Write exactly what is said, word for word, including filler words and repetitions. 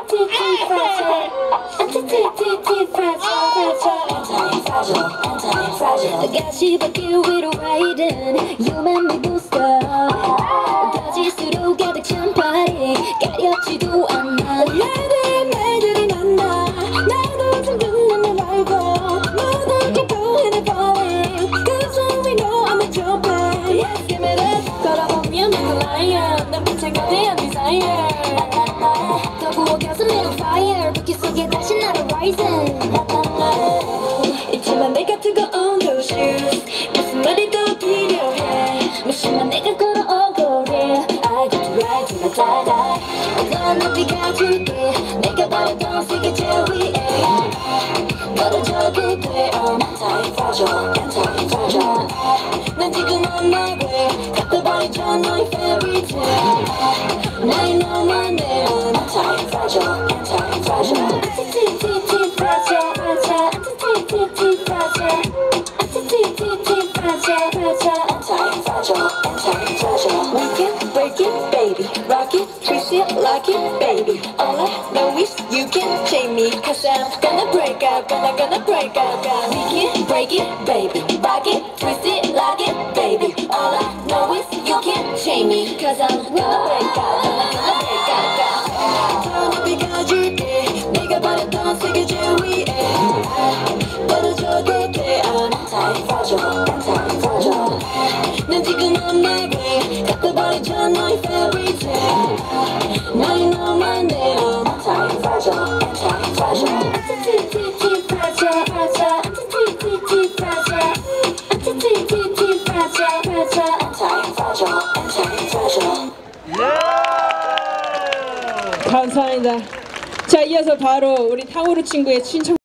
가시밭길 위로 riding You make me booster 가질수록 가득 찬 파리 가렵지도 않아 말들이 말들이 만나 나도 좀 듣는 널 알고 모든 게 보이네 Cause we know I'm at your place Yes, give me that 걸어보면 I'm a lion 난 빛에 거대한 desire 더 부어겨서 내가 fire 불길 속에 다시 나를 rising 있지만 내가 뜨거운 those shoes 무슨 말이 더 필요해 무심한 내가 걸어온 거리 I got to ride till I die die 넌 높이 가줄게 내가 바랬던 세계 제일 위에 떨어져도 돼 I'm anti-fragile, anti-fragile 난 지금 on my way 갚아버리죠 너의 fairy tale 나의 너만 내 I'm anti-fragile, anti-fragile Anti-fragile, fragile Anti-fragile, anti-fragile fragile Anti-fragile, anti-fragile Make it, break it, baby Rock it, twist it, lock it, baby All I know is you can't chain me Cause I'm gonna break out, gonna, gonna break out Make it, break it, baby Rock it, twist it, lock it, baby All I know is you can't chain me Cause I'm gonna break out, gonna, gonna break out 더 높이 가줄게 내가 바랬던 세계 제일 위에 떨어져도 돼 I'm anti-fragile, anti-fragile 난 지금 on my way 갚아버리죠 너의 fairy tale 나의 너만 내 I'm anti-fragile, anti-fragile Anti-fragile, fragile Anti-fragile Anti-fragile, fragile Anti-fragile, anti-fragile 감사합니다. 자, 이어서 바로 우리 탕후루 친구의 신청